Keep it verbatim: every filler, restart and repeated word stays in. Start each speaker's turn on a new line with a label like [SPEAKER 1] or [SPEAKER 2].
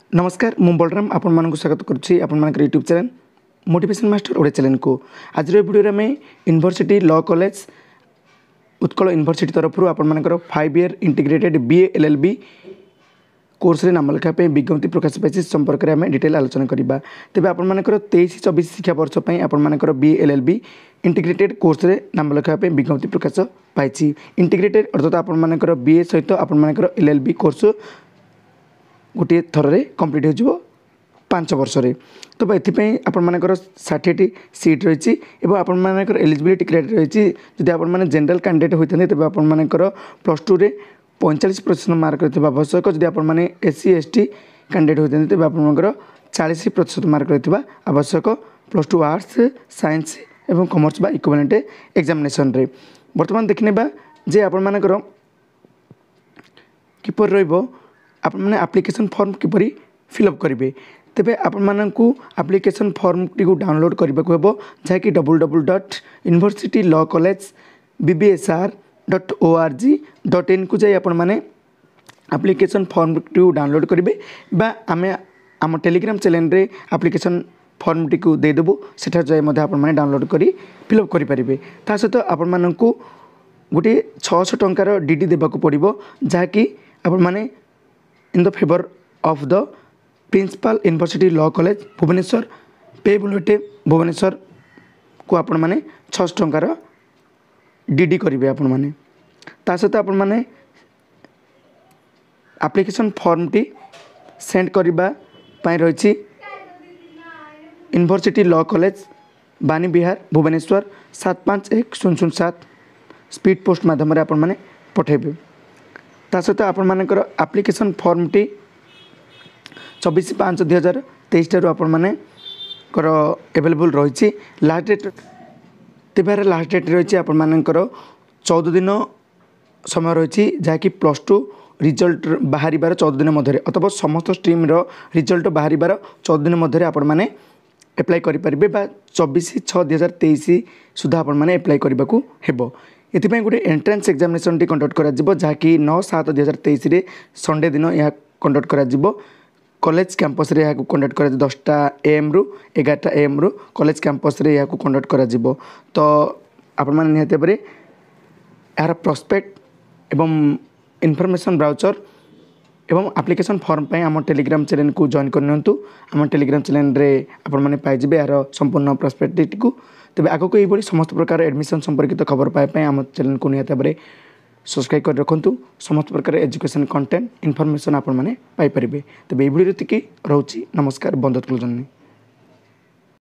[SPEAKER 1] नमस्कार मु बलराम आपण मानक स्वागत करुच्ची आपण मानक YouTube channel motivation master Odia channel को। आज वीडियो में university law college Utkal university तरफ आपण मानकर five year integrated B A L L B course रे नाम लेखा विज्ञप्ति प्रकाश पाई संपर्क में आम डिटेल आलोचना करवा। तेज आपण मानकर तेईस चौबीस शिक्षा वर्ष पर आपण मानकर B A L L B integrated course रे नाम लेखा विज्ञप्ति प्रकाश पाई। इंटीग्रेटेड अर्थात आपण मानकर बी ए सहित आपण मानकर एल एल बी कोर्स गोटे थर रे कंप्लीट हो पांच वर्ष रे। तो ये आपण मानकर षाठी सीट रही आपण मानकर एलिजिबिलिटी क्राइटेरिया रही। जदि आपण माने जनरल कैंडिडेट होते तेज आपण मानकर प्लस टू रे पैंतालीस प्रतिशत मार्क रही आवश्यक। जदि आपण माने S C S T candidate होते तेज आपण मानकर चालीस प्रतिशत मार्क रही आवश्यक प्लस टू आर्ट्स साइंस एवं कॉमर्स बा इक्विवेलेंट एग्जामिनेशन रे। वर्तमान देखने बा जे आपण मानकर किपर रहिबो आपण माने एप्लिकेशन फॉर्म किपरि फिलअप करेंगे। तेबे आपण मानकु एप्लिकेशन फॉर्म टी को डाउनलोड करबा को हेबो जहाँकि double double dot university law college B B S R dot O R G dot in को जाई आपण माने एप्लिकेशन फॉर्म टी को डाउनलोड करेंगे बा आमे आम टेलीग्राम चैनल रे एप्लिकेशन फॉर्म टी को दे देबो सेठा जाय मध्ये आपण माने डाउनलोड करी फिलअप करि परिबे। ता सहित आपण मानकु गोटे छह सौ टंकार डीडी देबा को पड़िबो जहाँकि आपण माने in the favour of the principal university law college Bhubaneswar पे बुलेटे भुवनेश्वर को आपण माने छह सौ टंकार डीडी करेंगे। आपण माने ता सहित आपण माने एप्लिकेशन फॉर्म टी सेंड करबा पई रही यूनिवर्सिटी लॉ कॉलेज बानी बिहार भुवनेश्वर सात पाँच एक शून्य शून्य सात स्पीड पोस्ट माध्यम रे आपण माने पठेबे। ता सहित आपण मानकर एप्लिकेशन फॉर्म टी चौबीस पाँच दुई हजार तेईस ठार आपण माने कर एवेलेबल रही। लास्ट डेट तेबार लास्ट डेट रही आपण मानकर चौदह दिन समय रही जहाँकि प्लस टू रिजल्ट बाहर चौदह दिन मध्य अथवा समस्त स्ट्रीम रिजल्ट बाहर चौदह दिन मध्य आपण माने एप्लाई करेंगे बा चौबीस छः दुई हजार तेईस सुधा आपण माने एप्लाई करने को हेबो। एथिपाई गोटे एंट्रेंस एग्जामिनेशन टी कंडक्ट करा जिवो जहाँकि नौ सात दुई हजार तेईस संडे दिन यह कंडक्ट करा जिवो। कॉलेज कैंपस रे यह कंडक्ट करा दसटा एम रु एगारटा एम रु कॉलेज कैंपस रे यह कंडक्ट करा जिवो। तो आपण माने निहाती भाबरे यार प्रोस्पेक्ट एवं इनफॉरमेशन ब्राउचर एवं एप्लिकेशन फॉर्म पे आम टेलीग्राम चैनल को जॉइन करनियंतु। आम टेलीग्राम चैनल रे आपण माने पाइबे यार संपूर्ण प्रोस्पेक्ट को। तेबे आगो को ये समस्त प्रकार एडमिशन संपर्कित खबर पाए आम चैनल को निहाती भाबरे सब्सक्राइब कर रखुँ। समस्त प्रकार एजुकेशन कंटेंट इनफॉरमेशन आपण माने पाई परिबे। तेबे ए वीडियो रे रोची नमस्कार बंद करजनी।